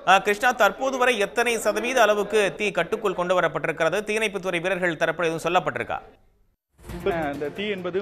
கிருஷ்ணா, தற்போது வரை எத்தனை சதவீத அளவுக்கு தீ கட்டுக்குள் கொண்டு வரப்பட்டிருக்கிறது? தீயணைப்புத்துறை வீரர்கள் தரப்பில் எதுவும் சொல்லப்பட்டிருக்கா? இந்த தீ என்பது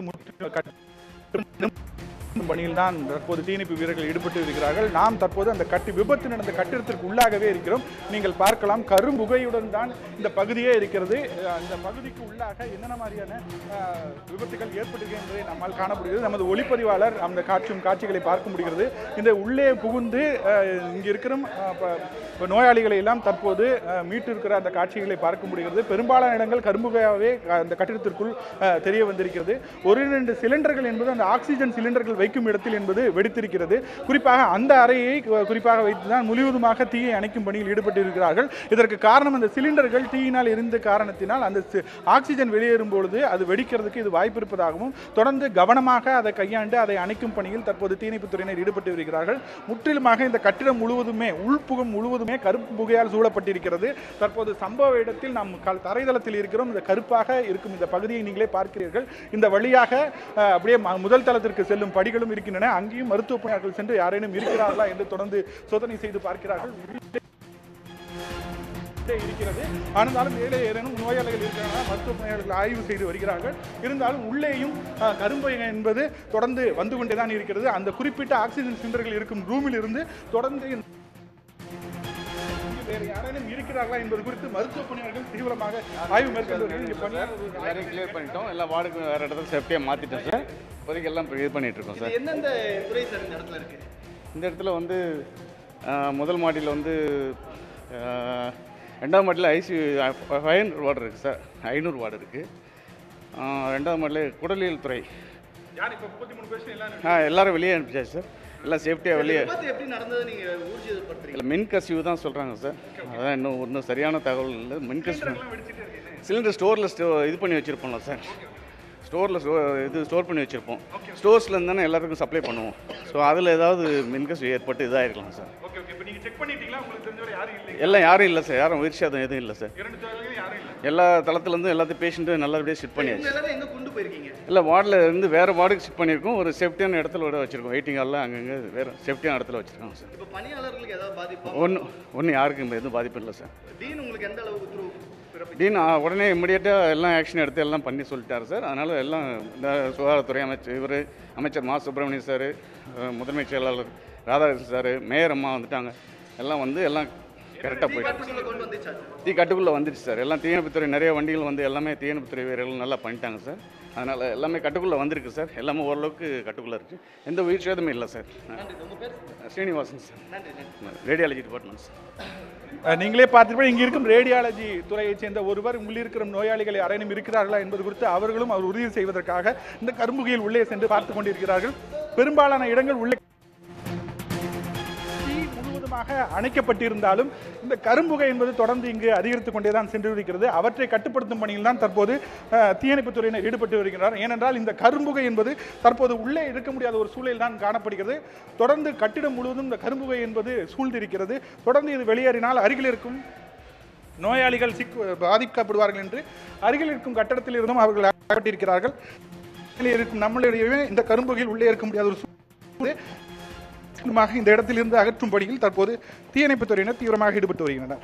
பணியில் தான் தற்போது தீயணைப்பு வீரர்கள் ஈடுபட்டு இருக்கிறார்கள். நாம் தற்போது அந்த விபத்து நடந்த கட்டிடத்திற்கு உள்ளாகவே இருக்கிறோம். நீங்கள் பார்க்கலாம், கரும்புகையுடன் தான் இந்த பகுதியே இருக்கிறது. அந்த பகுதிக்கு உள்ளாக என்னென்ன மாதிரியான விபத்துகள் ஏற்பட்டிருக்கிறது என்பதை நம்மால் காணப்படுகிறது. நமது ஒளிப்பதிவாளர் அந்த காட்சிகளை பார்க்க முடிகிறது. இந்த உள்ளே புகுந்து இங்கு இருக்கிற நோயாளிகளை எல்லாம் தற்போது மீட்டு இருக்கிற அந்த காட்சிகளை பார்க்க முடிகிறது. பெரும்பாலான இடங்கள் கரும்புகையாகவே அந்த கட்டிடத்திற்குள் தெரிய வந்திருக்கிறது. ஒரு 2 சிலிண்டர்கள் என்பது அந்த ஆக்சிஜன் சிலிண்டர்கள் வைக்கும் இடத்தில் என்பது வெடித்திருக்கிறது. குறிப்பாக அந்த அறையை குறிப்பாக வைத்துதான் முழுவதுமாக தீயை அணைக்கும் பணியில் ஈடுபட்டு இருக்கிறார்கள். இதற்கு காரணம் அந்த சிலிண்டர்கள் தீயினால் எரிந்த காரணத்தினால் அந்த ஆக்சிஜன் வெளியேறும் பொழுது அது வெடிக்கிறதுக்கு இது வாய்ப்பு இருப்பதாகவும் தொடர்ந்து கவனமாக அதை கையாண்டு அதை அணைக்கும் பணியில் தற்போது தீயணைப்புத்துறையினர் ஈடுபட்டு வருகிறார்கள். முற்றிலுமாக இந்த கட்டிடம் முழுவதுமே உள்புகம் முழுவதுமே கருப்பு புகையால் சூழப்பட்டிருக்கிறது. தற்போது சம்பவ இடத்தில் நாம் தரைதளத்தில் இருக்கிறோம். இந்த கருப்பாக இருக்கும் இந்த பகுதியை நீங்களே பார்க்கிறீர்கள். இந்த வழியாக அப்படியே முதல் தளத்திற்கு செல்லும் படிகளும் இருக்கின்றன. அங்கேயும் மருத்துவ பணியாளர்கள் சென்று யாரேனும் இருக்கிறார்களா என்று தொடர்ந்து சோதனை செய்து பார்க்கிறார்கள். இருக்கிறது. ஆனாலும் மேலே ஏதேனும் நோயாளிகள் இருக்கிறார்களா மருத்துவ பணியாளர்கள் ஆய்வு செய்து வருகிறார்கள். இருந்தாலும் உள்ளேயும் கரும்புகை என்பது தொடர்ந்து வந்து கொண்டேதான் இருக்கிறது. அந்த குறிப்பிட்ட ஆக்சிஜன் சிலிண்டர்கள் இருக்கும் ரூமில் இருந்து தொடர்ந்து வேறு யாரேனும் இருக்கிறார்களா என்பது குறித்து மருத்துவ பணியாளர்கள் தீவிரமாக ஆய்வு மேற்கொண்டு கிளியர் பண்ணிட்டோம். எல்லா வார்டுக்கும் வேற இடத்துல சேஃப்டியா மாத்திட்டோம் சார். இப்போதைக்கு எல்லாம் இது பண்ணிட்டு இருக்கோம் சார். எந்தெந்த துறை சார் இந்த இடத்துல இருக்கு? இந்த இடத்துல வந்து முதல் மாடியில் வந்து 2ஆம் மாடியில் ஐசியூ 500 வார்டு இருக்குது சார். 500 வார்டு இருக்குது. 2ஆம் மாடியில் குடலியல் துறை எல்லாரும் வெளியே அனுப்பிச்சாச்சு சார். எல்லாம் சேஃப்டியாக வெளியே. எப்படி நடந்தது நீங்க ஊர்ஜிதப்படுத்துறீங்க? மின் கசிவு தான் சொல்கிறாங்க சார். அதான் இன்னும் சரியான தகவல் இல்லை. மின் கசிவு சிலிண்டர் ஸ்டோரில் இது பண்ணி வச்சுருப்போம்ல சார். ஸ்டோரில் இது ஸ்டோர் பண்ணி வச்சுருப்போம். ஸ்டோர்ஸ்லேருந்து தானே எல்லாருக்கும் சப்ளை பண்ணுவோம். ஸோ அதில் ஏதாவது மின்கசிவு ஏற்பட்டு இதாக இருக்கலாம் சார். எல்லாம் யாரும் இல்லை சார். யாரும் உயிர் சேதம் எதுவும் இல்லை சார். எல்லா தளத்துலேருந்து எல்லாத்தையும் பேஷண்ட்டும் நல்லபடியாக ஷிஃப்ட் பண்ணியாச்சு. இல்லை வார்டில் இருந்து வேறு வார்டுக்கு ஷிஃப்ட் பண்ணியிருக்கோம். ஒரு சேஃப்டியான இடத்துல விட வச்சுருக்கோம். வெயிட்டிங் ஹாலில் அங்கங்கே வேறு சேஃப்டியான இடத்துல வச்சுருக்காங்க சார். இப்போ பணியாளர்களுக்கு ஏதாவது பாதிப்பு? ஒன்றும் யாருக்கும் எதுவும் பாதிப்பு இல்லை சார். டீன் உங்களுக்கு எந்த அளவுக்கு டீன் உடனே இமிடியேட்டாக எல்லாம் ஆக்ஷன் எடுத்து எல்லாம் பண்ணி சொல்லிட்டார் சார். அதனால் எல்லாம் இந்த சுகாதாரத்துறை அமைச்சர் மா சுப்பிரமணியன் சார், முதன்மை செயலாளர் ராதாகிருஷ்ணன் சார், மேயர் அம்மா வந்துட்டாங்க. எல்லாம் வந்து எல்லாம் கரெக்டாக போயிட்டு தீ கட்டுக்குள்ளே வந்துடுச்சு சார். எல்லாம் தீயணைப்புத்துறை நிறைய வண்டிகள் வந்து எல்லாமே தீயணைப்புத்துறை வீரர்கள் நல்லா பண்ணிட்டாங்க சார். அதனால் எல்லாமே கட்டுக்குள்ளே வந்திருக்கு சார். எல்லாமே ஓரளவுக்கு கட்டுக்குள்ளே இருக்குது. எந்த உயிர் சேதமும் இல்லை sir. Srinivasan sir, radiology department sir. நீங்களே பார்த்துட்டு இங்கே இருக்கும் ரேடியாலஜி துறையைச் சேர்ந்த ஒருவர் உள்ளிருக்கிற நோயாளிகள் யாரேனும் இருக்கிறார்களா என்பது குறித்து அவர்களும் அவர் உறுதி செய்வதற்காக இந்த கரும்புகையில் உள்ளே சென்று பார்த்து கொண்டிருக்கிறார்கள். பெரும்பாலான இடங்கள் உள்ளே அணைக்கப்பட்டிருந்தாலும் இந்த கரும்புகை என்பது தொடர்ந்து இங்கு அதிகரித்துக் கொண்டேதான் சென்றிருக்கிறது. அவற்றை கட்டுப்படுத்தும் பணியில் தான் தற்போது தீயணைப்புத்துறையினர் ஈடுபட்டு வருகிறார். ஏனென்றால் இந்த கரும்புகை என்பது தற்போது உள்ளே இருக்க முடியாத ஒரு சூழலில் தான் காணப்படுகிறது. தொடர்ந்து கட்டிடம் முழுவதும் இந்த கரும்புகை என்பது சூழ்ந்திருக்கிறது. தொடர்ந்து இது வெளியேறினால் அருகில் இருக்கும் நோயாளிகள் பாதிக்கப்படுவார்கள் என்று அருகில் இருக்கும் கட்டடத்தில் இருந்தும் அவர்கள் அகப்பட்டிருக்கிறார்கள். நம்மளுடைய இந்த கரும்புகையில் உள்ளே இருக்க முடியாத ஒரு சூழல் இந்த இடத்திலிருந்து அகற்றும் பணியில் தற்போது தீயணைப்புத்துறையினர் தீவிரமாக ஈடுபட்டு வருகின்றனர்.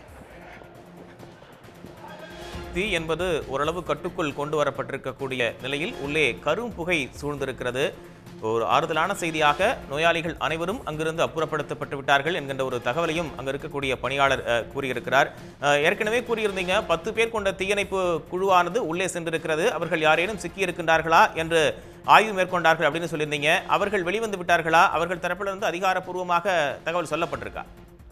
தீ என்பது ஓரளவு கட்டுக்குள் கொண்டு வரப்பட்டிருக்கக்கூடிய நிலையில் உள்ளே கரும் புகை சூழ்ந்திருக்கிறது. ஒரு ஆறுதலான செய்தியாக நோயாளிகள் அனைவரும் அங்கிருந்து அப்புறப்படுத்தப்பட்டு விட்டார்கள் என்கின்ற ஒரு தகவலையும் அங்கு இருக்கக்கூடிய பணியாளர் கூறியிருக்கிறார். ஏற்கனவே கூறியிருந்தீங்க 10 பேர் கொண்ட தீயணைப்பு குழுவானது உள்ளே சென்றிருக்கிறது. அவர்கள் யாரேனும் சிக்கியிருக்கின்றார்களா என்று ஆய்வு மேற்கொண்டார்கள் அப்படின்னு சொல்லியிருந்தீங்க. அவர்கள் வெளிவந்து விட்டார்களா? அவர்கள் தரப்பிலிருந்து அதிகாரப்பூர்வமாக தகவல் சொல்லப்பட்டிருக்கா?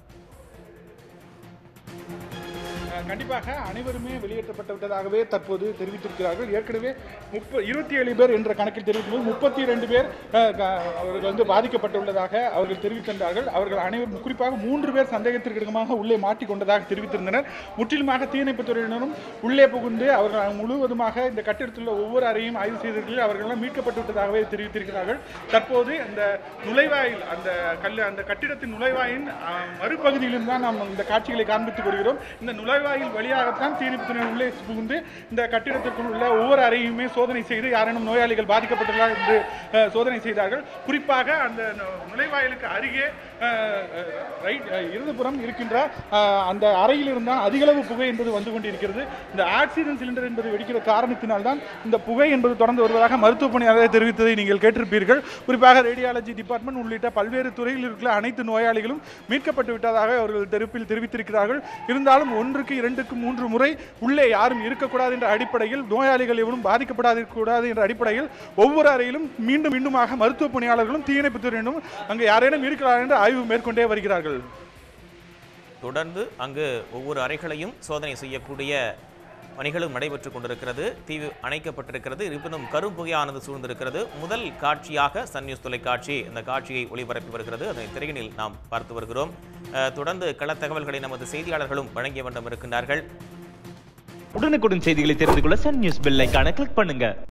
கண்டிப்பாக அனைவருமே வெளியேற்றப்பட்டு விட்டதாகவே தற்போது தெரிவித்திருக்கிறார்கள். ஏற்கனவே 27 பேர் என்ற கணக்கில் தெரிவிக்கும் 32 பேர் அவர்கள் வந்து பாதிக்கப்பட்டுள்ளதாக அவர்கள் தெரிவித்திருந்தார்கள். அவர்கள் அனைவரும் குறிப்பாக 3 பேர் சந்தேகத்திற்கிடமாக உள்ளே மாட்டிக்கொண்டதாக தெரிவித்திருந்தனர். முற்றிலுமாக தீயணைப்புத்துறையினரும் உள்ளே புகுந்து அவர்கள் முழுவதுமாக இந்த கட்டிடத்தில் உள்ள ஒவ்வொரு அறையும் ஆய்வு செய்திருக்கிறார்கள். அவர்களெல்லாம் மீட்கப்பட்டு விட்டதாகவே தெரிவித்திருக்கிறார்கள். தற்போது இந்த நுழைவாயில் அந்த கட்டிடத்தின் நுழைவாயின் மறுபகுதியிலும் தான் நாம் இந்த காட்சிகளை காண்பித்துக் கொள்கிறோம். இந்த நுழைவாயில் நுழைவாயில் வழியாகத்தான் தீயணைப்பு துறையினர் உள்ளே புகுந்து இந்த கட்டிடத்திற்குள் உள்ள ஒவ்வொரு அறையுமே சோதனை செய்து யாரேனும் நோயாளிகள் பாதிக்கப்பட்டுள்ளார் என்று சோதனை செய்தார்கள். குறிப்பாக அந்த நுழைவாயிலுக்கு அருகே இடதுபுறம் இருக்கின்ற அந்த அறையில் இருந்தால் அதிகளவு புகை என்பது வந்து கொண்டிருக்கிறது. இந்த ஆக்சிஜன் சிலிண்டர் என்பது வெடிக்கிற காரணத்தினால்தான் இந்த புகை என்பது தொடர்ந்து வருவதாக மருத்துவ பணியாளர் தெரிவித்ததை நீங்கள் கேட்டிருப்பீர்கள். குறிப்பாக ரேடியாலஜி டிபார்ட்மெண்ட் உள்ளிட்ட பல்வேறு துறையில் இருக்கிற அனைத்து நோயாளிகளும் மீட்கப்பட்டு விட்டதாக அவர்கள் தெரிவித்திருக்கிறார்கள். இருந்தாலும் 1க்கு 2க்கு 3 முறை உள்ளே யாரும் இருக்கக்கூடாது என்ற அடிப்படையில், நோயாளிகள் எவரும் பாதிக்கப்படாது என்ற அடிப்படையில் ஒவ்வொரு அறையிலும் மீண்டும் மீண்டுமாக மருத்துவ பணியாளர்களும் தீயணைப்பு துறையினரும் அங்கு யாரேனும் இருக்கிறார்கள் என்று ஆய்வு மேற்கொண்டே வருகிறார்கள். தொடர்ந்து அங்கு ஒவ்வொரு அறைகளையும் சோதனை செய்யக்கூடிய பணிகளும் நடைபெற்றுக் கொண்டிருக்கிறது. தீ அணைக்கப்பட்டிருக்கிறது. இருப்பினும் கரும்புகையானது சூழ்ந்திருக்கிறது. முதல் காட்சியாக சன் நியூஸ் தொலைக்காட்சி இந்த காட்சியை ஒளிபரப்பி வருகிறது. அதனை திரையினில் நாம் பார்த்து வருகிறோம். தொடர்ந்து கள தகவல்களை நமது செய்தியாளர்களும் வழங்கிய வண்ணம் இருக்கின்றார்கள். உடனுக்குடன் செய்திகளை தெரிந்து கொள்ள சன் நியூஸ் பெல் ஐகானை கிளிக் பண்ணுங்க.